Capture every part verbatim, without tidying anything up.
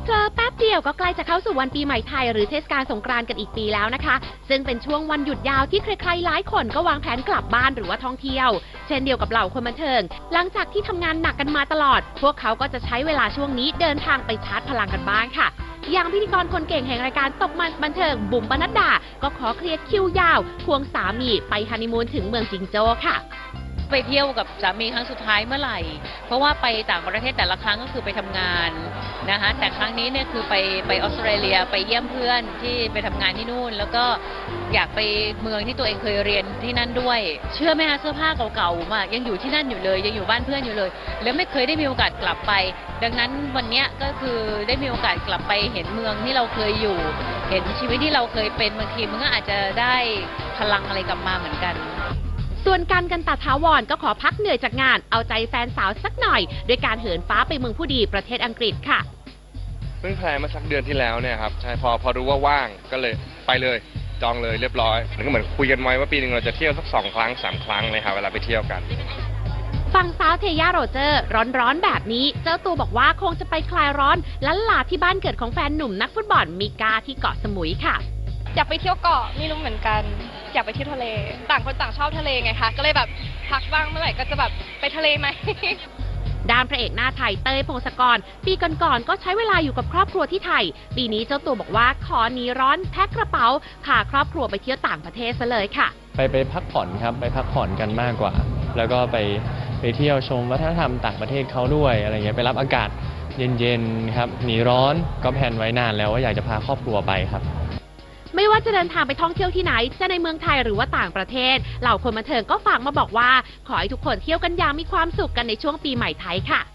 เจอแป๊บเดียวก็ใกล้จะเข้าสู่วันปีใหม่ไทยหรือเทศกาลสงกรานต์กันอีกปีแล้วนะคะซึ่งเป็นช่วงวันหยุดยาวที่ใครๆหลายคนก็วางแผนกลับบ้านหรือว่าท่องเที่ยวเช่นเดียวกับเหล่าคนบันเทิงหลังจากที่ทำงานหนักกันมาตลอดพวกเขาก็จะใช้เวลาช่วงนี้เดินทางไปชาร์จพลังกันบ้างค่ะอย่างพิธีกรคนเก่งแห่งรายการตกมันบันเทิงบุ๋มปนัดดาก็ขอเคลียร์คิวยาวควงสามีไปฮันนีมูนถึงเมืองจิงโจ้ค่ะไปเที่ยวกับสามีครั้งสุดท้ายเมื่อไหร่เพราะว่าไปต่างประเทศแต่ละครั้งก็คือไปทำงานนะคะแต่ครั้งนี้เนี่ยคือไปไปออสเตรเลียไปเยี่ยมเพื่อนที่ไปทำงานที่นู่นแล้วก็อยากไปเมืองที่ตัวเองเคยเรียนที่นั่นด้วยเชื่อไหมคะเสื้อผ้าเก่าๆมายังอยู่ที่นั่นอยู่เลยยังอยู่บ้านเพื่อนอยู่เลยแล้วไม่เคยได้มีโอกาสกลับไปดังนั้นวันนี้ก็คือได้มีโอกาสกลับไปเห็นเมืองที่เราเคยอยู่เห็นชีวิตที่เราเคยเป็นบางทีมันก็อาจจะได้พลังอะไรกลับมาเหมือนกันส่วนกันกันตาถาวรก็ขอพักเหนื่อยจากงานเอาใจแฟนสาวสักหน่อยด้วยการเหินฟ้าไปเมืองผู้ดีประเทศอังกฤษค่ะเพิ่งแพลนมาสักเดือนที่แล้วเนี่ยครับใช่พอพอรู้ว่าว่างก็เลยไปเลยจองเลยเรียบร้อยแล้วก็เหมือนคุยกันไว้ว่าปีนึงเราจะเที่ยวสักสองครั้งสามครั้งเลยครับเวลาไปเที่ยวกันฝั่งสาวเทย่าโรเจอร์ร้อนๆแบบนี้เจ้าตัวบอกว่าคงจะไปคลายร้อนลันลาที่บ้านเกิดของแฟนหนุ่มนักฟุตบอลมิกาที่เกาะสมุยค่ะอยากไปเที่ยวเกาะไม่รู้เหมือนกันอยากไปเที่ยวทะเลต่างคนต่างชอบทะเลไงคะก็เลยแบบพักบ้างเมื่อไหร่ก็จะแบบไปทะเลไหมด้านพระเอกหน้าไทยเต้ยพงศกรปีก่อนๆก็ใช้เวลาอยู่กับครอบครัวที่ไทยปีนี้เจ้าตัวบอกว่าขอหนีร้อนแพ็คกระเป๋าพาครอบครัวไปเที่ยวต่างประเทศซะเลยค่ะไปไปพักผ่อนครับไปพักผ่อนกันมากกว่าแล้วก็ไปไปเที่ยวชมวัฒนธรรมต่างประเทศเขาด้วยอะไรเงี้ยไปรับอากาศเย็นๆครับหนีร้อนก็แพลนไว้นานแล้วว่าอยากจะพาครอบครัวไปครับไม่ว่าจะเดินทางไปท่องเที่ยวที่ไหนจะในเมืองไทยหรือว่าต่างประเทศเหล่าคนบันเทิงก็ฝากมาบอกว่าขอให้ทุกคนเที่ยวกันอย่างมีความสุขกันในช่วงปีใหม่ไทยค่ะ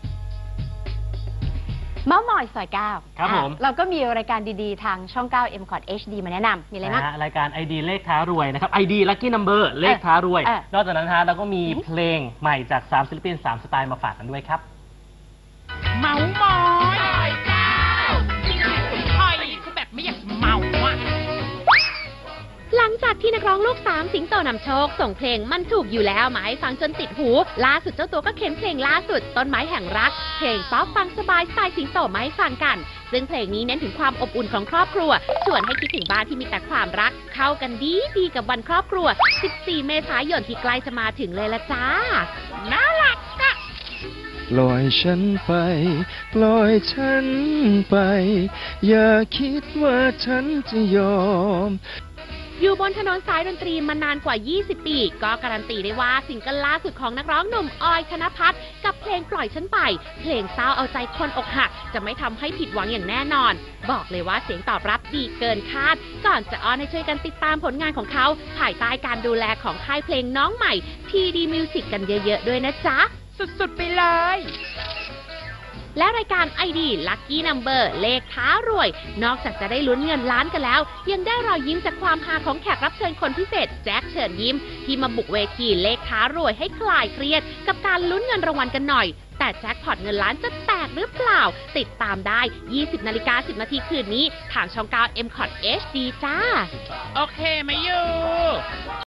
เมาส์มอยซอยเก้าครับผมเราก็มีรายการดีๆทางช่องเก้า เอ็ม คอท เอช ดี มาแนะนำมีอะไรบ้างรายการ ไอ ดี เลขท้ารวยนะครับ ไอ ดี Lucky Number เลขท้ารวยนอกจากนั้นฮะเราก็มีเพลงใหม่จากสามศิลปินสามสไตล์มาฝากกันด้วยครับเมาส์มอยซอยเก้าคอยคือแบบไม่อยากเมาอ่ะหลังจากที่นักร้องลูกสามสิงโตนำโชคส่งเพลงมันถูกอยู่แล้วมาให้ฟังจนติดหูล่าสุดเจ้าตัวก็เข็นเพลงล่าสุดต้นไม้แห่งรักเพลงป๊อปฟังสบายสไตล์สิงโตมาให้ฟังกันซึ่งเพลงนี้เน้นถึงความอบอุ่นของครอบครัวชวนให้คิดถึงบ้านที่มีแต่ความรักเข้ากันดีดีกับวันครอบครัวสิบสี่เมษายนที่ใกล้จะมาถึงเลยละจ้าน่ารักอะปล่อยฉันไปปล่อยฉันไปอย่าคิดว่าฉันจะยอมอยู่บนถนนสายดนตรีมานานกว่ายี่สิบปีก็การันตีได้ว่าซิงเกิลล่าสุดของนักร้องหนุ่มออยธนภัทรกับเพลงปล่อยฉันไปเพลงเศร้าเอาใจคนอกหักจะไม่ทำให้ผิดหวังอย่างแน่นอนบอกเลยว่าเสียงตอบรับดีเกินคาดก่อนจะอ้อนให้ช่วยกันติดตามผลงานของเขาภายใต้การดูแลของค่ายเพลงน้องใหม่ ที ดี Music กันเยอะๆด้วยนะจ๊ะสุดๆไปเลยและรายการ ไอ ดี Lucky Number เลขท้ารวยนอกจากจะได้ลุ้นเงินล้านกันแล้วยังได้รอยยิ้มจากความฮาของแขกรับเชิญคนพิเศษแจ็คเชิญยิ้มที่มาบุกเวทีเลขท้ารวยให้คลายเครียดกับการลุ้นเงินรางวัลกันหน่อยแต่แจ็คพอตเงินล้านจะแตกหรือเปล่าติดตามได้ ยี่สิบนาฬิกาสิบนาทีคืนนี้ทางช่องเก้า เอ็ม คอท เอช ดี จ้าโอเคไหมยู